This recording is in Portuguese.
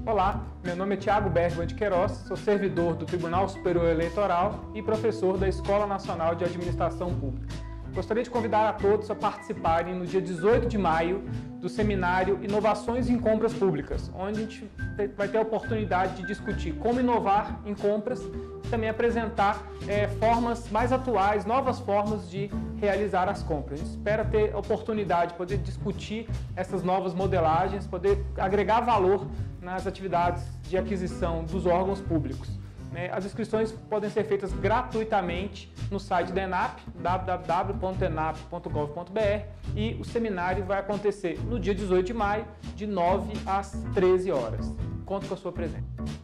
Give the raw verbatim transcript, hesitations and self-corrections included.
Olá, meu nome é Thiago Bergman de Queiroz, sou servidor do Tribunal Superior Eleitoral e professor da Escola Nacional de Administração Pública. Gostaria de convidar a todos a participarem no dia dezoito de maio do seminário Inovações em Compras Públicas, onde a gente vai ter a oportunidade de discutir como inovar em compras e também apresentar é, formas mais atuais, novas formas de realizar as compras. A gente espera ter a oportunidade de poder discutir essas novas modelagens, poder agregar valor nas atividades de aquisição dos órgãos públicos. As inscrições podem ser feitas gratuitamente no site da ENAP, w w w ponto enap ponto gov ponto b r, e o seminário vai acontecer no dia dezoito de maio, de nove às treze horas. Conto com a sua presença.